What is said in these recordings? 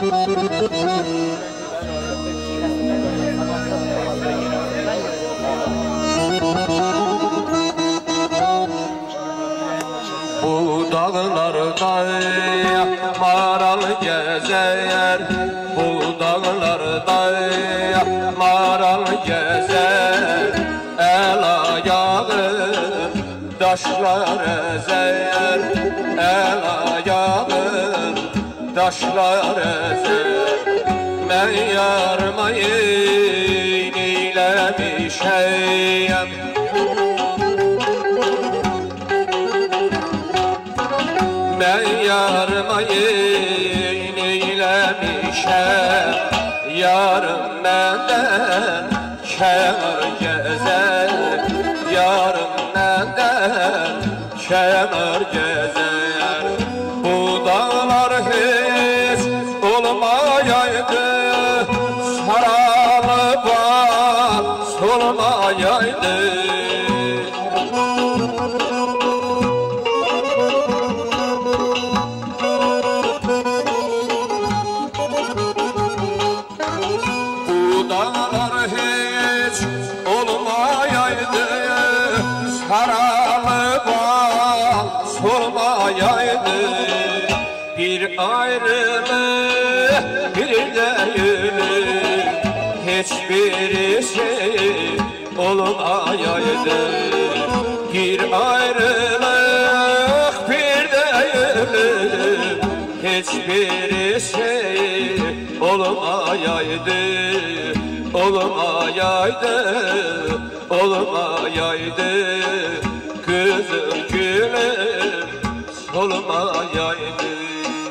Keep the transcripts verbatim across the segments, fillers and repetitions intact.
Bu dağlarda maral gezer, bu dağlarda maral gezer, el ayağı taşlar ezer, el ayağı taşlar ezer. Ben yarmayı neylemişeyim, ben yarmayı neylemişem, yarım benden kenar gezer, yarım benden kenar gezer. Bu dağlar hiç olmayaydı, saralı bağ solmayaydı. Bu dağlar hiç olmayaydı, saralı bağ solmayaydı. Bir ayrılık bir değilim, hiçbirisi olmayaydı. Bir ayrılık bir değilim, hiçbirisi olmayaydı, olmayaydı, olmayaydı. Kızım gülüm solmayaydı.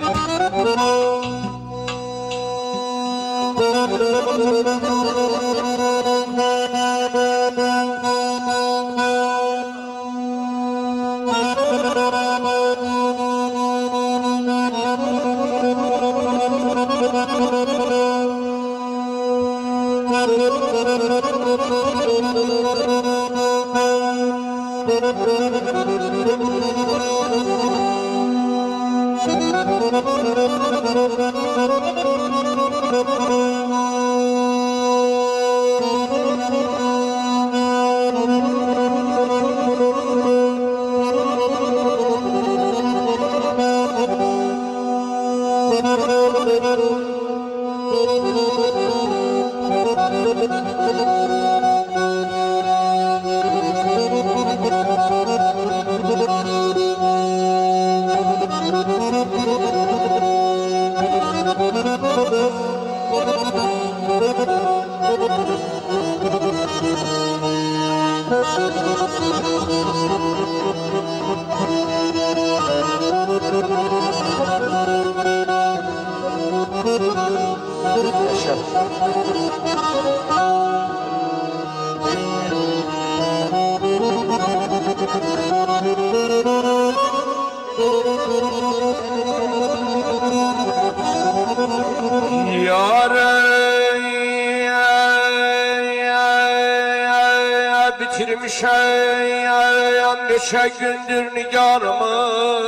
Bitirmişem neçe gündür nigarımı,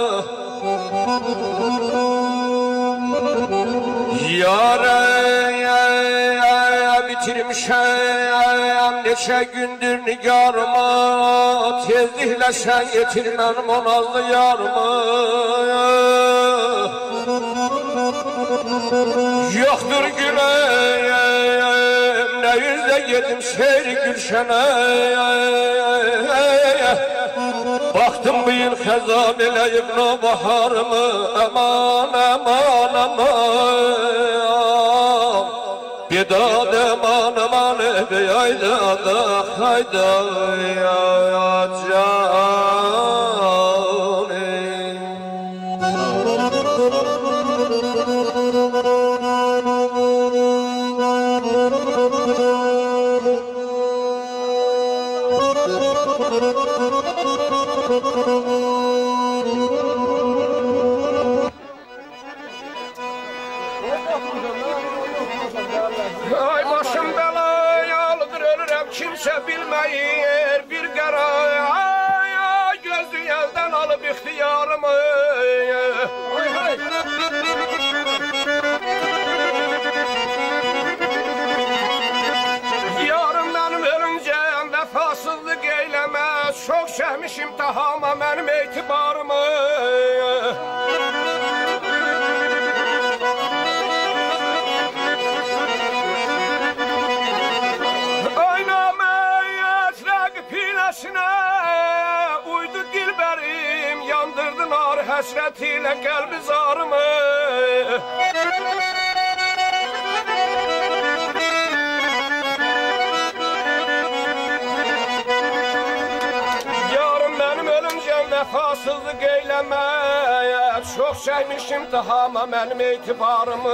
yâre bitirmişem neçe gündür nigarımı. Tezlikle sen getirmem o nazlı yarımı. Yoktur gülüm ne yüzle yedim seyri gülşene. Baktım bu yıl xezan eleyip no baharımı. Aman aman aman, bedad aman aman ebe hayda da hayda ya ay başım belaya aldır ölürüm kimse bilmeyir bir qaraya. Gözü elden alıp ihtiyarımı. çəkmişim tahama mənim etibarımı. Aynaməyət rəqib hiləsinə uydu dilbərim, yandırdı nar həsrət ilə qəlbi zarımı. Vəfasızlıq eyləməyə çox çəkmişim tahama mənim etibarımı.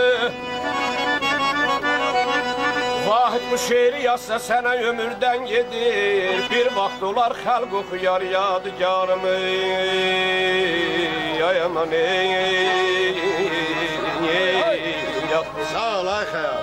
Vahid bu şeiri yazsa sənə ömürdən gedir, bir vaxt olar xəlq oxuyar yadigarımı. Ay aman ey, sağ ol ay xəyal.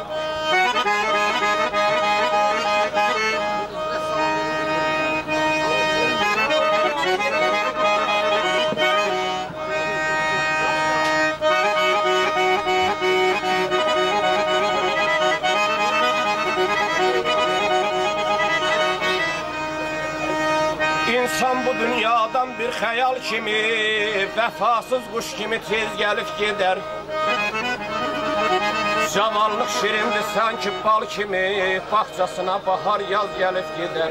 İnsan bu dünyadan bir xəyal kimi, vəfasız quş kimi tez gəlib gedər. Cavanlıq şirindir sanki bal kimi, bağçasına bahar yaz gəlib gedər.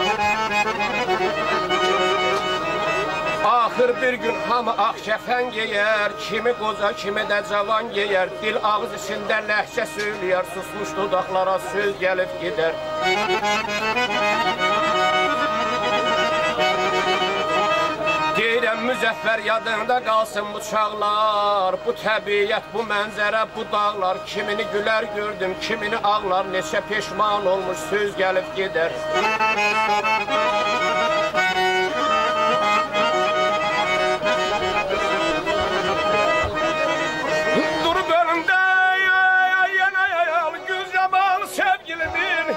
Axır bir gün hamı ağ kəfən geyər, kimi qoca kimi də cavan geyər. Dil ağız içində ləhcə söyləyər, susmuş dodaqlara söz gəlib gedər. Deyirəm müzəffər yadında qalsın bu çağlar, bu təbiyyət, bu mənzərə, bu dağlar. Kimini gülər gördüm, kimini ağlar, neçə peşman olmuş söz gəlib gedər. Durub önümdə yenə yayal güz yaman sevgilimin.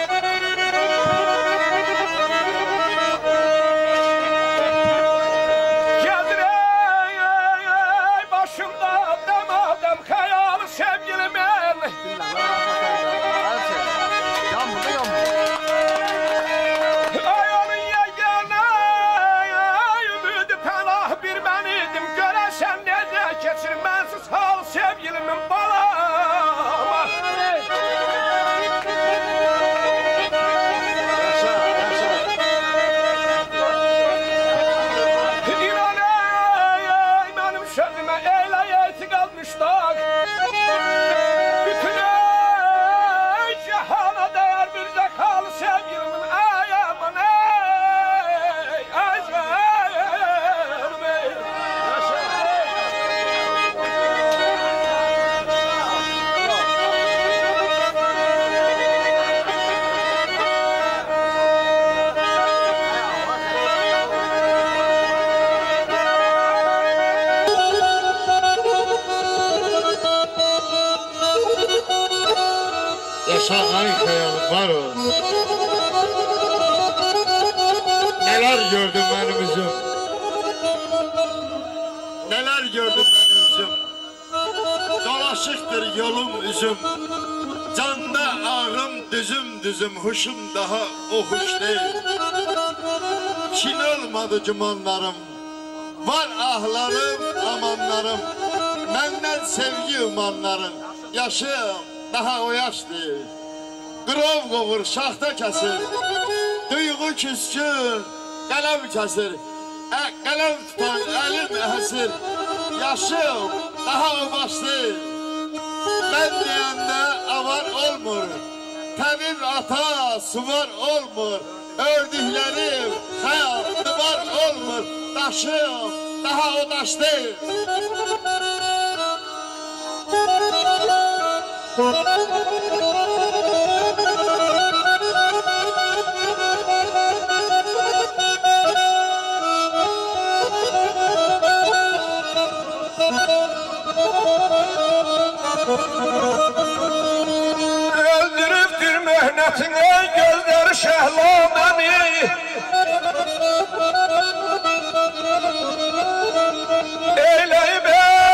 Yaşa ay xəyalım var olsun. Neler gördüm benim üzüm, neler gördüm benim üzüm. Dolaşıktır yolum üzüm, canda ağrım düzüm düzüm, huşum daha o huş değil. Kin olmadı cumanlarım, var ahlarım amanlarım, benden sevgi umanlarım. Yaşım daha o yaş değil. Qırov qovur, şaxta kəsir, duyğu küskün, qələm kəsir, ə, qələm tutan əlim əhəsir. Yaşım daha o baş değil. Mən deyəndə avar olmur, təbib ata suvar olmur, ördüklərim xəyal duvar olmur. Daşım daha o daş değil. Öldürübdür möhnətini gözləri şəhlaməni. Eyləyib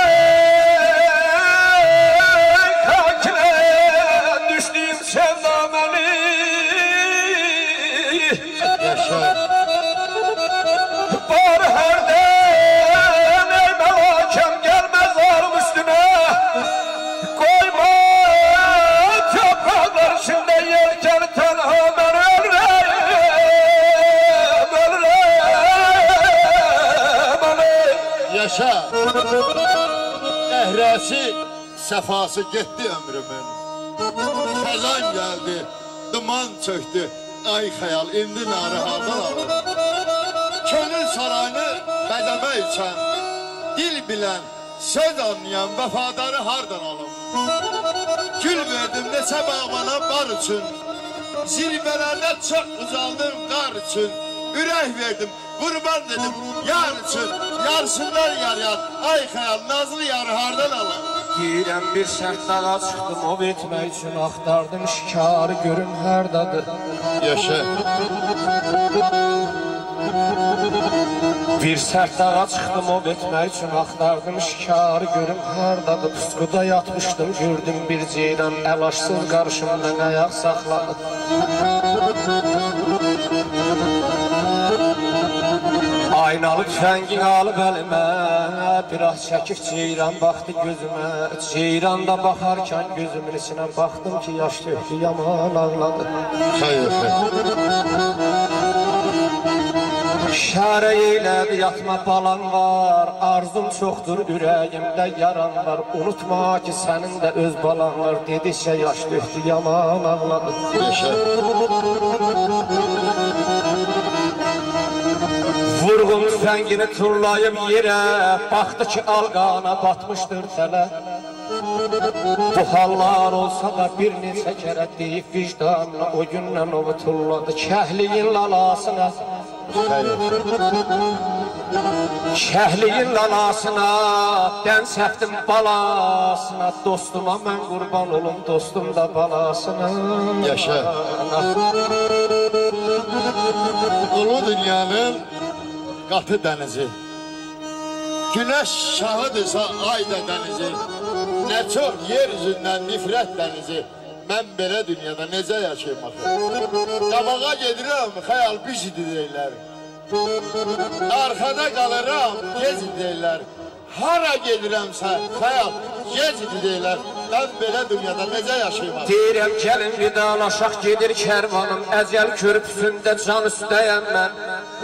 ey kakinə düşdüyüm sevdaməni. Neşəsi, səfası getdi ömrümün. Xəzan gəldi, duman çöktü. Ay xəyal, indi narı hardan alır? Könül sarayını bəzəmək üçün dil bilən, söz anlayan vəfadarı hardan alım? Gül verdim neçə bağbana bar üçün, zirvələrdə çox uzaldım qar üçün. Ürək verdim, qurban dedim yar üçün, yarsınlar yar yar. Ay xəyal, nazlı yarı hardan alım? Deyirəm bir sərt dağa çıxdım, ov etmək üçün axtardım şikarı, görüm hardadır. Yaşa. Bir sərt dağa çıxdım, ov etmək üçün axtardım şikarı, görüm hardadır. Pusquda yatmışdım, gördüm bir ceyran, əlaşsız qarşımdan ayaq saxladı. Aynalı tüfəngin alıb əlimə, biraz çəkib ceyran baxdı gözümə. Ceyranda baxarkən gözümün içinə baxdım ki, yaş tökdü, yaman ağladı. Xeyr, xeyr. İşarə eylədi, yatma balan var, arzum çoxdur, ürəyimdə yaran var. Unutma ki, sənin də öz balan var, dedikcə yaş tökdü, yaman ağladı. Yaşa. Vurğun tüfəngini turlayıb yerə, baxdı ki, alqana batmışdır tələ. Bu hallar olsa da bir neçə kərə deyib vicdanına, o gündən ovu tulladı. Kəhliyin lalasına, kəhliyin lalasına, dən səfdim balasına. Dostuma mən qurban olum, dostum da balasına. Yaşa. Ulu dünyanın qatı dənizi, güneş şahıdırsa ay da dənizi, nə çox yer üzündən nifrət dənizi. Mən belə dünyada necə yaşayım axı? Qabağa gedirəm, xəyal bizi deyirlər. Arxada qalıram, gez deyirlər. Hara gedirəmsə, xəyal gez deyirlər. Mən belə dünyada necə yaşayım axı? Deyirəm gəlin vidalaşaq, gedir kərvanım, əcəl körpüsündə can üstəyəm mən.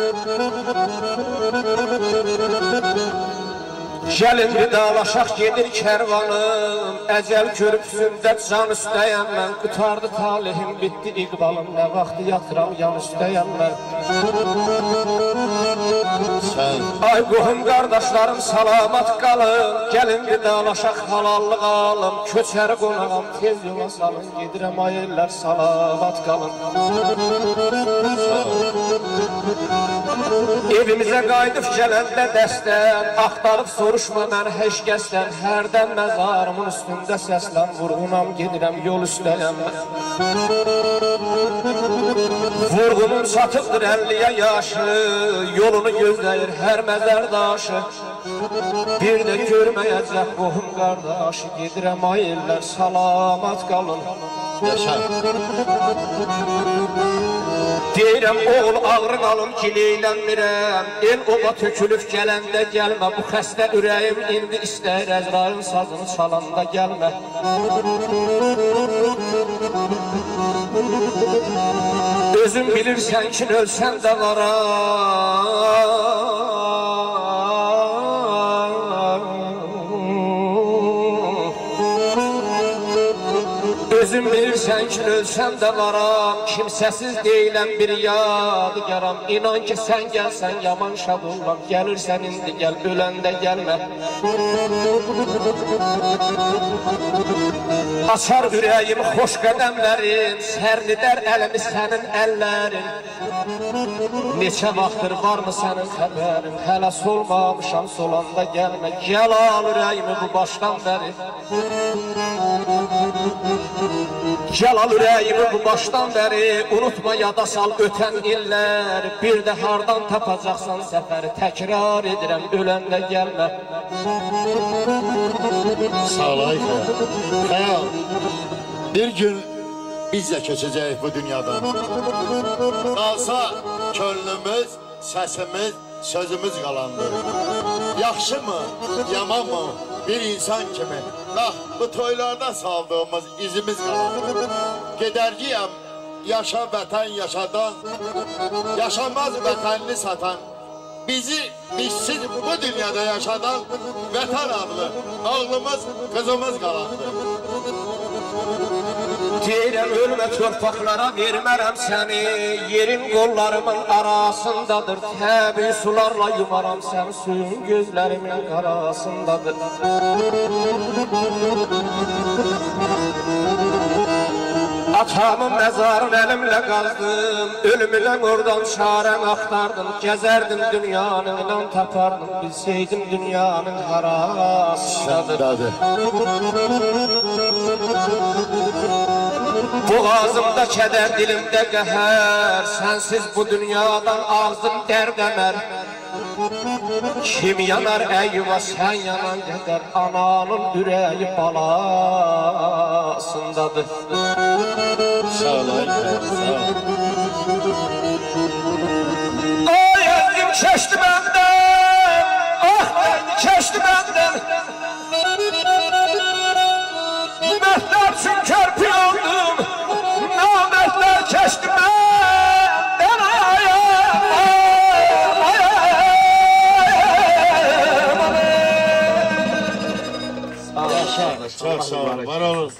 Gəlin vidalaşaq, gedir kərvanım, əcəl körpüsündə can üstəyəm mən. Qutardı talihim, bitdi iqbalım, nə vaxt yatıram yan üstəyəm mən. Sən Ay qohum qardaşlarım salamat qalın, gəlin vidalaşaq halallıq alım. Köçəri qonağım tez yola salın, gedirəm ay ellər salamat qalın. Evimizə qayıdıb gələndə dəstən, axtarıb soruşma mən heç kəsdən. Hərdən məzarımın üstündə səslən, vurğunam gedirəm yol üstəyəm mən. Vurğunun çatıqdır əlliyə yaşı, yolunu gözləyir hər məzər daşı. Bir də görməyəcək qohum qardaşı, gedirəm ay ellər salamat qalın. yaşa. Deyirəm oğul ağrın alım ki leylənmirəm, el oba tökülüb gələndə gəlmə. Bu xəstə ürəyim indi istəyir Əzrailin sazını çalanda gəlmə. Özün bilirsən ki ölsən də varam, özün bilirsən ki ölsəm də varam, kimsəsiz deyiləm bir yadigaram. İnan ki sən gəlsən yaman şad olmam, gəlirsən indi gəl, öləndə gəlmə. Açar ürəyim xoş qədəmlərin, sərnidər əlimi sənin əllərin. Neçə vaxtdır varmı sənin xəbərin, hələ solmamışam solanda gəlmə. Gəl al ürəyimi bu başdan bəri, gəl al ürəyimi bu başdan bəri. Unutma yada sal ötən illər, bir də hardan tapacaqsan səfəri. Təkrar edirəm öləndə gəlmə. Sağ ol ay xəyal. Xəyal, bir gün biz də keçəcəyik bu dünyadan. Qalsa könlümüz, səsimiz, sözümüz qalandır. Yaxşı mı, yaman mı bir insan kimi bax bu toylarda saldığımız izimiz qalandır. Gedərgiyəm yaşa vətən yaşadan, yaşamaz vətənini satan bizi bizsiz bu dünyada yaşadan vətən adlı ağlımız, kızımız qalandı. Deyirəm ölmə torpaqlara vermərəm səni, yerin qollarımın arasındadır, təbii sularla yumaram səni, suyun gözlərimin arasındadır. Atamın məzarın əlimlə qazdım, ölümündən oradan çarən axtardım, gəzərdim dünyanı ilə tapardım, bilseydim dünyanın harasındadır. Boğazımda kədər, dilimdə qəhər, sənsiz bu dünyadan ağzım dərdəmər. Kim yanar əyyuva, sən yanan qədər, ananın ürəyi balasındadır. Sağ ol, sağ ol. Ay əzim keçdi məndən, ah əzim keçdi məndən. Məhlər üçün körpü oldum, namətlər keçdi məndən. Ayam, ayam, ayam. Çok sağ ol, var olun.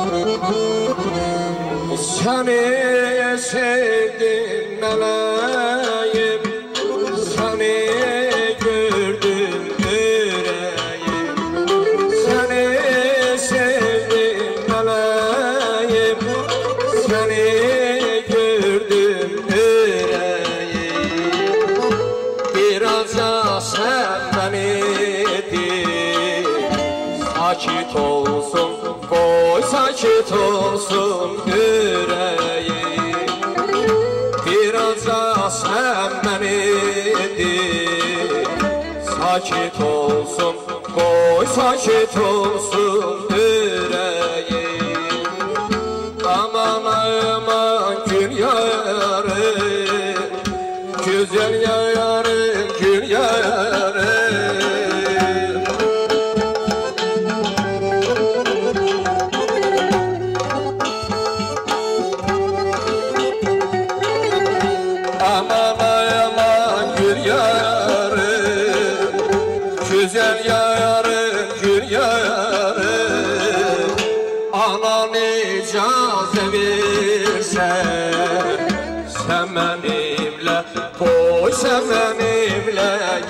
Səni sevdim mələyim, səni gördüm ürəyim. Səni sevdim mələyim, səni gördüm ürəyim. Birazca sən məni deyil, sakit olsun, qoy sakit olsun ürəyim. Birazca sən məni deyil, sakit olsun, qoy sakit olsun ürəyim. Aman aman gün yayarım, güzel yayarım, gün yayarım. Aman aman gün yayarım, güzel yayarım, gün yayarım. Anan icazə versən, sən mənimlə, qoy sən mənimlə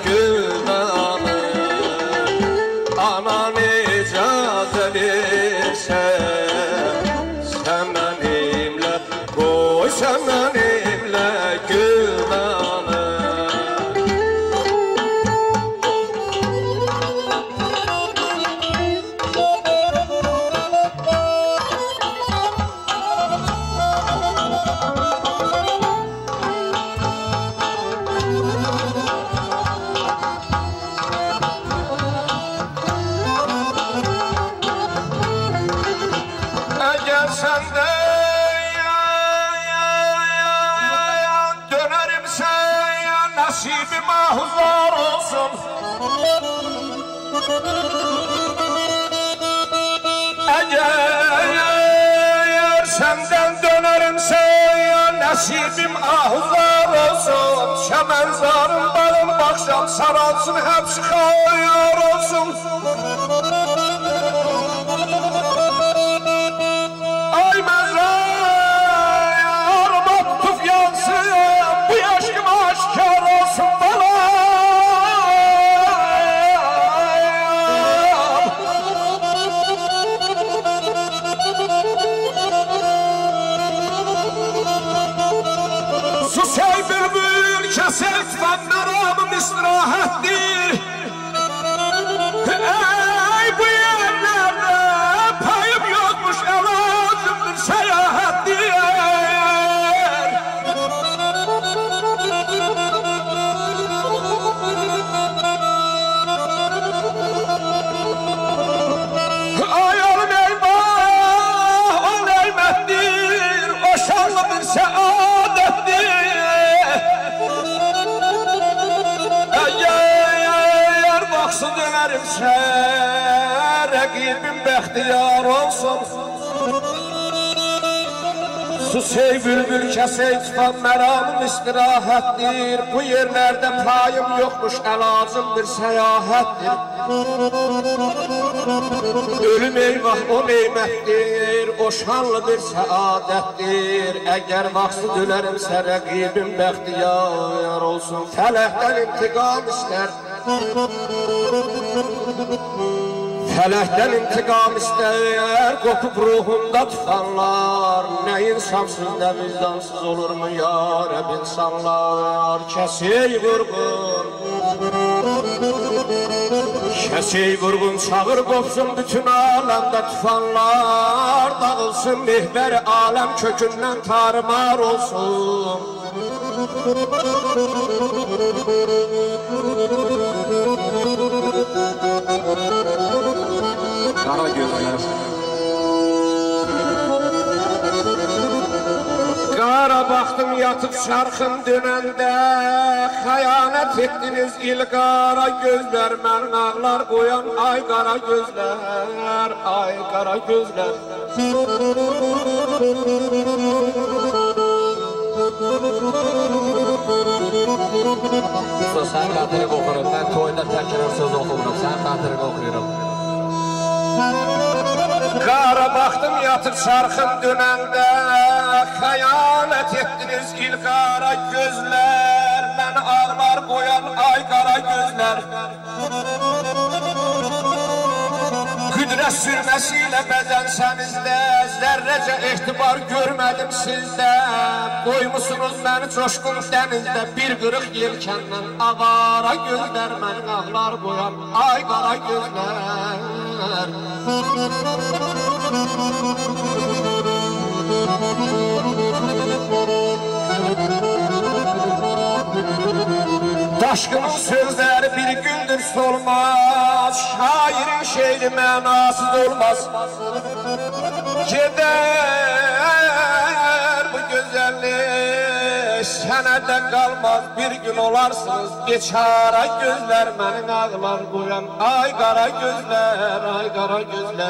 günanım. Anan icazə versən, sən mənimlə, qoy sən mənimlə günanım. Əgər səndə dönərimsə, nasibim ahuzar olsun. Əgər səndən dönərimsə, nasibim ahuzar olsun. Şəmənzarım bağım baxşam, saralsın, həbsi xayar olsun. Ay məzar, matuf yansın, bu yaşım aşkar olsun bana. Sus ey bülbül, keset fennaramın istirahattir. Ey bu yerlerde payım yokmuş, evazımdır seyahattir. Ay oğlum eyvah, o nimettir, o şanlı bir saadettir. Eğer baksın dönerimse, rəqibim bəxtiyar olsun. Sus ey bülbül kes ey tufan meramım istirahattir. Bu yerlerde payım yokmuş elazım bir seyahattir. Ölüm eyvah o nimettir, o şanlı bir saadettir. Eğer vaksı dölerimse rakibim bəxtiyar olsun. Felekten intikam ister. Felekten intikam ister, kopup ruhumda tufanlar. Ne insansız ne vicdansız olur mu ya Rab insanlar. Kesey vurgun, kesey vurgun çağır kopsun bütün alemde tufanlar. Dağılsın mihver alem kökünden tarmar olsun. Kara gözler, kara baktım yatıp şarkın dönende. Hayanet ettiniz ilgara gözler, men ağlar koyan ay kara gözler, ay kara gözler. Usta sen xatirik okurum, ben toyunda tekrar söz okumurum, sen xatirik okuyorum. Kara baktım yatıp şarkın dönende. Hayanet ettiniz ilgara gözler, ben ağlar koyan ay kara gözler. Kudret sürmesiyle bedensenizde, zerrece ihtibar görmedim sizde. Koymuşsunuz beni coşkun denizde, bir kırık yelkenden avara gözler, ben ağlar koyan ay kara gözler. Taşkın sözler bir gündür solmaz, şairin şehri mənasız olmaz. Gider bu güzellik senede kalmaz, bir gün olarsınız beçara gözler. Benim ağlar koyan ay kara gözler, ay kara gözler.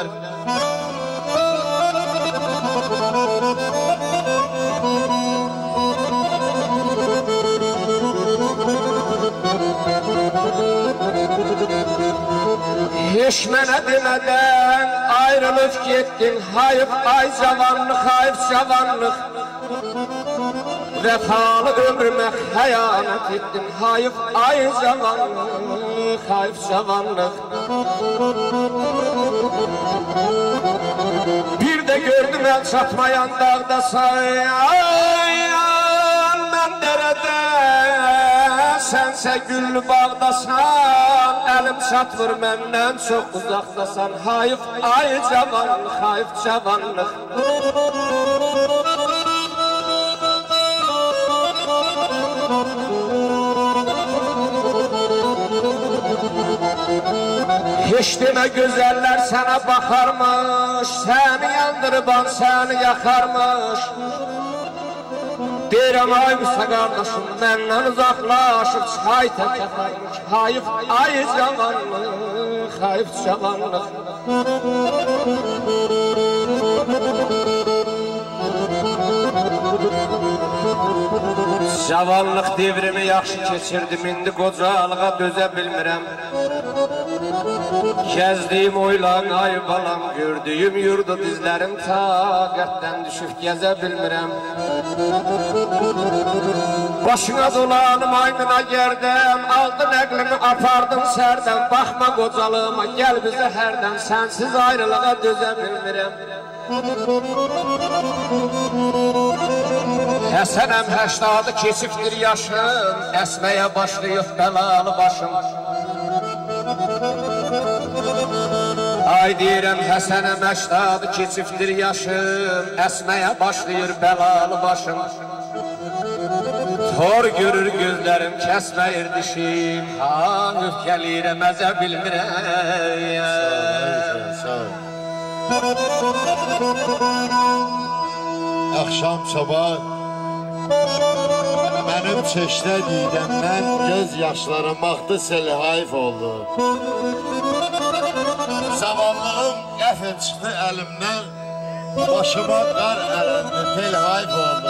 Hiç mənə demeden ayrılıp gittin, hayıf ay cavanlık, hayıf cavanlık. Vefalı ömrüme hayanet ettin, hayıf ay cavanlık, hayıf cavanlık. Bir de gördüm el çatmayan dağda sayan, ben derede sense güllü bağdasan. Elim çatmır menden çok uzakdasan, hayıf ay cavanlık, hayıf cavanlık. Hiç deme güzeller sana bakarmış, seni yandırıban seni yakarmış. Deyirəm ay Musa qardaşım, məndən uzaqlaşıb çay tək yakarmış. Hayıf ay cavanlıq, hayıf cavanlıq. Cavanlıq devrimi yaxşı keçirdim, indi qocalığa dözə bilmirəm. Gəzdiyim oylan ay balam, gördüyüm yurdu dizlərim taqətdən düşüb gəzə bilmirəm. Başına dolanım aynına gerdim, aldın əqlimi apardım sərdən. Baxma qocalığıma, gəl bizə hərdən, sənsiz ayrılığa dözə bilmirəm. Həsənəm həştadı keçibdir yaşım, əsməyə başlayıb bəlalı başım. Ay deyirəm Həsənəm həştadı keçibdir yaşım, əsməyə başlayır bəlalı başım. Tor görür gözlərim, kəsməyir dişim, ha öfkəliyirəm, əzə bilmirəm. Akşam sabah benim çeşne didemden göz yaşlarım aktı, selhayif oldu. Zavallığım qəfil çıxdı əlimdən, Başıma qar ələndi, tel hayf oldu.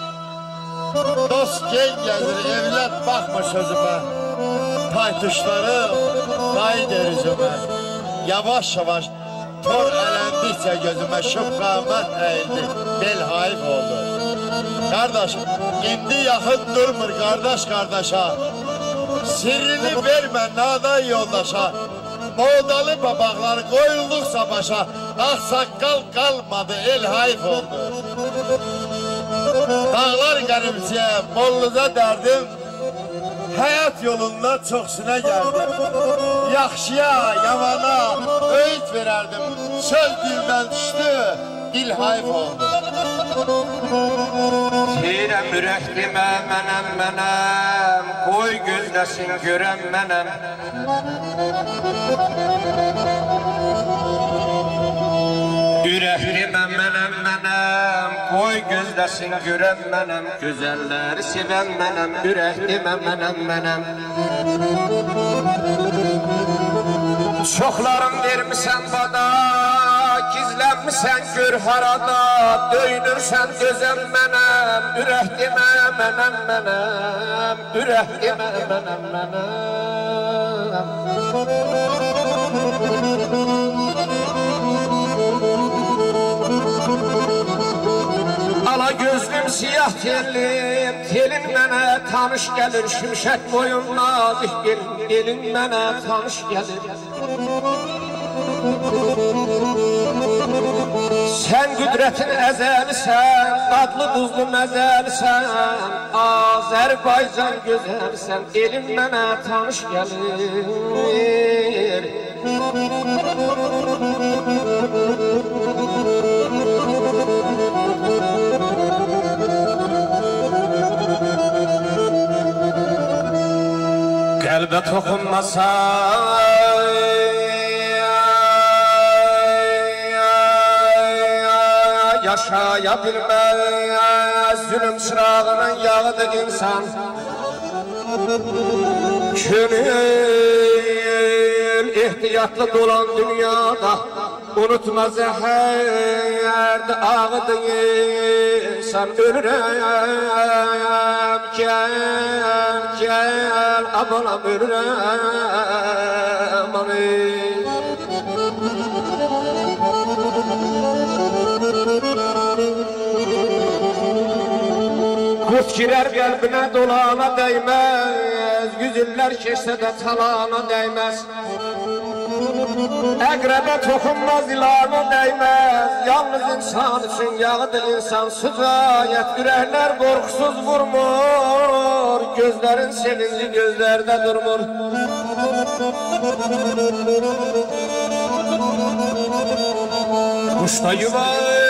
Dost gel gəzir, evlət baxma sözümə. Paytuşlarım, day derizimə. Yavaş yavaş tor ələndikcə gözümə şıp qamət əyildi, bel hayf oldu. Qardaş, indi yaxın durmur qardaş qardaşa. Sirrini vermə nadan yoldaşa. Modalı babaqlar qoyulduqsa başa. Ağ saqqal qalmadı, el hayf oldu. Dağlar qəribciyə, molluza dərdim. Həyat yolunda çox sinə gəldim. Yaxşıya, yamana öğüt verərdim. Söz dildən düşdü, dil hayf oldu. Deyirəm ürək demə mənəm mənəm, qoy gözləsin görəm mənəm. Ürək demə mənəm mənəm, qoy gözləsin görəm mənəm. Gözəlləri sevən mənəm, ürək demə mənəm mənəm. Çoxlarım vermisən bada, gizlənmisən gör harada. Döynürsən gözəm mənəm, ürək demə mənəm mənəm. Ürək demə mənəm mənəm. Ala gözlüm siyah tellim, telin mənə tanış gəlir. Şimşək boyun nazik gelin, gelin mənə tanış gəlir. Sən qüdrətin əzəlisən, dadlı buzlu məzəlisən. Azərbaycan gözəlsən, elin mənə tanış gəlir. Qəlbə toxunmasa yaşaya bilməz. Zülüm çırağının yağıdır insan. Könül ehtiyatlı dolan dünyada. Unutma zəhərdə ağıdır insan. Ölürəm gel gel abanam ölürəm amin. Qut girer qəlbinə dolana dəyməz. Yüz illər keçsə də talana dəyməz. Əqrəbə toxunmaz ilana dəyməz. Yalnız insan üçün yağıdır insan süzayət. Ürəklər qorxusuz vurmur, gözlərin sevinci gözlərdə durmur. Quşda yuva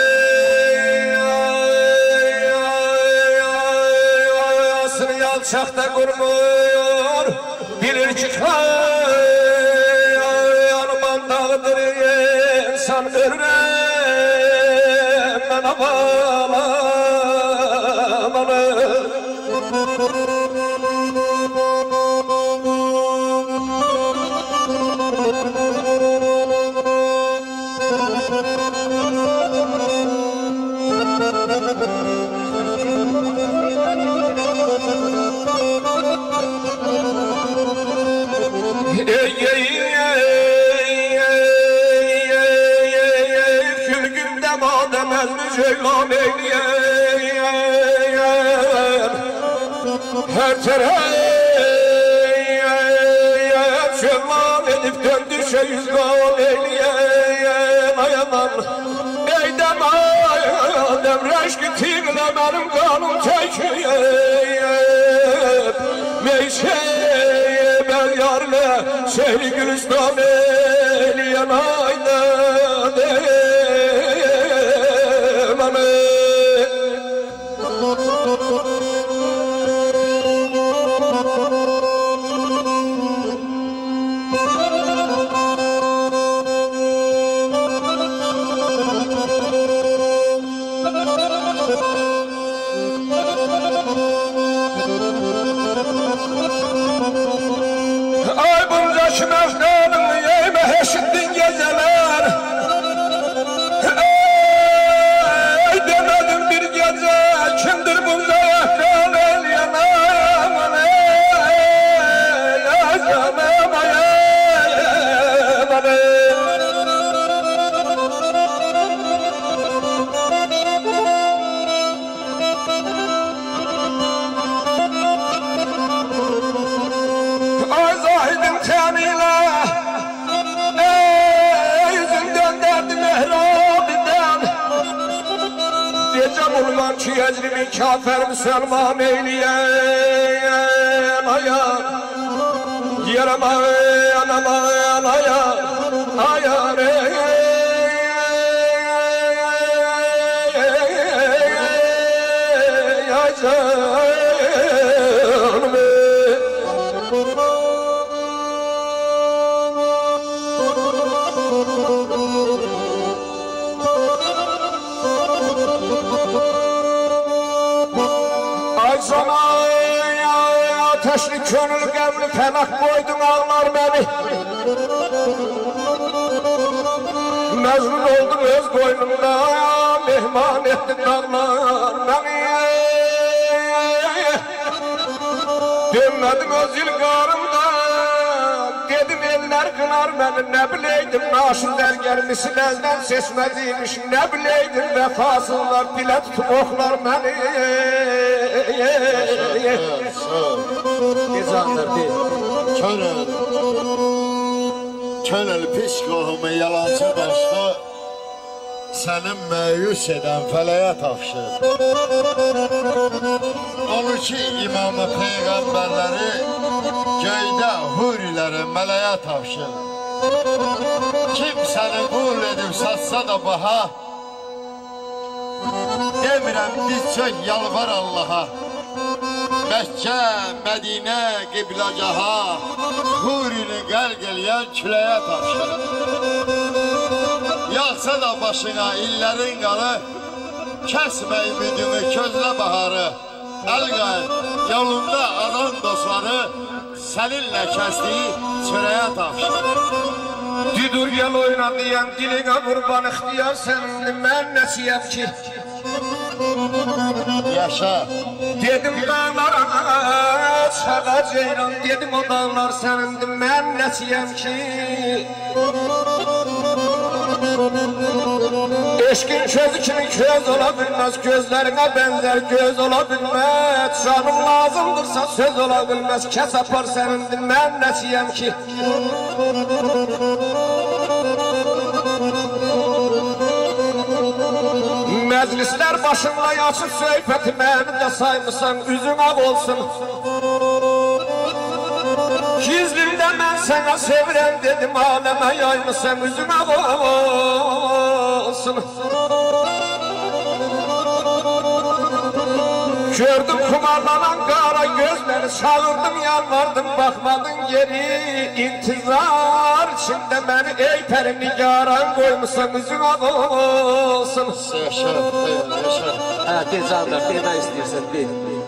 yalçaqda qurmur, bilir ki yanıman dağıdır insan. Ölürəm mən aman aman. Külgümdə madem əzmi ceylan eyləyər. Hər tərəf ceylan edib döndü şeyiz qal eyləyər. Ayaman eydəm ayadəm rəşqi tiğlə mənim qanım çəkiyər. Meyşəyə bəl yarlə şehri gülistan eyləyən aydan emanı. Ay bunca şınavdanın yeyme eşittin geceler. Ay kurban ki ecrimi kafir müselman eyleyen ayar. Yerim ayan ayan ayar ayar ey. Ateşli könül qəmli fəlak boydun ağlar beni. Məzlun oldum öz boynumda, mehman ettin dağlar beni. Dönmədim öz ilqarımda, dedim eller kınar beni. Ne bileydim naşın dergelmisi elden seçmeziymiş. Ne bileydim vefasızlar dile tutup oklar beni. Gezandır değil. Könül, könül pis qohumu yalancı dostu sənin məyus edən fələyə tapşır. Onu ki imamı peyğəmbərləri göydə huriləri mələyə tapşır. Kim səni qul edib satsa da baha, demirəm diz çök yalvar Allaha. Məkkə, Mədinə, Qibləgaha, hurini qərq eləyən küləyə tapşır. Yağsa da başına illərin qalı, kəsmə ümidimi, közlə baharı. Əlqay, yolunda adam dostları, səninlə kəsdiyi çörəyə tapşır. Düdür gel oyna diyen diline kurban ixtiyar senindir, mən nəsiyyəm ki. Yaşa. Dedim dağlara çağa ceyran, dedim o dağlar senindir, mən nəsiyyəm ki. Eşkin közü kimi köz ola bilmez, gözlerine benzer göz ola bilmez. Canım lazımdırsa söz ola bilmez, kes apar senindir, mən nəsiyyəm ki. Meclisler başımla açıp söhbəti mənim də saymısan, üzün ağ olsun. Gizlimdə mən sənə sevirəm dedim, aləmə yaymısan, üzün ağ olsun. Gördüm kumarlanan qara gözləri, çağırdım, yalvardım, baxmadın geri. İntizar içində məni ey pəri nigaran qoymusan, üzün ağ olsun. Yaşa, yaşa. Hə, de canlar, de nə istəyirsən, de.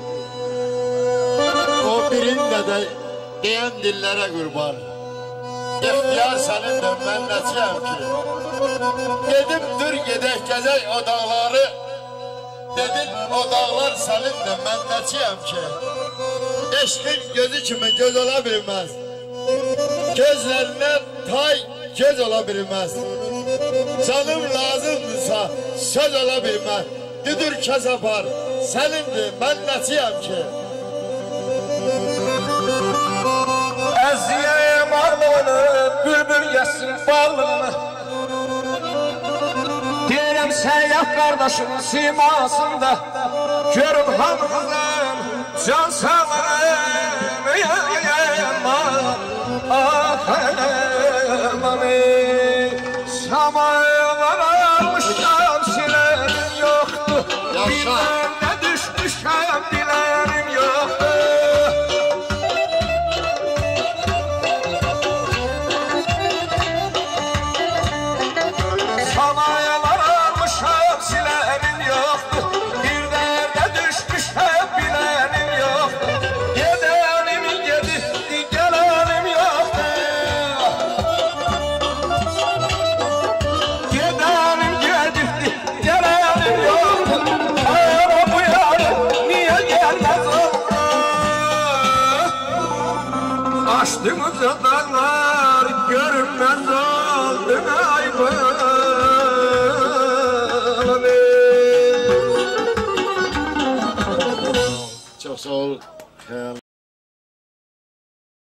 O birində də deyən dillərə qurban. İxtiyar sənindir, mən nəsiyəm ki. Dedim, dur gedək, gəzək o dağları. Dedin, o dağlar sənindir, mən nəsiyəm ki. Eşqin gözü kimi göz ola bilməz. Gözlərinə tay göz ola bilməz. Canım lazımdırsa söz ola bilməz. Düdür kəs apar, sənindir, mən nəsiyəm ki. Əziyəm arlığını, bülbül yesin bağlığını. Deyirəm səyyah qardaşımın simasında, görün hamımızın can sağlarım. Ah aman ey, samayalar almışam silerim yoktu. Bilmem ne düşmüşem bilerim yoktu. Samayalar almışam silerim yoktu. Bir derde düşmüşem bilerim yoktu. Gidelim gidip gelelim yoktu. Gidelim gidip gelelim yoktu. Hayır bu yarın niye gelmez oldu? Açtığımızda dağlar görünmez oldu.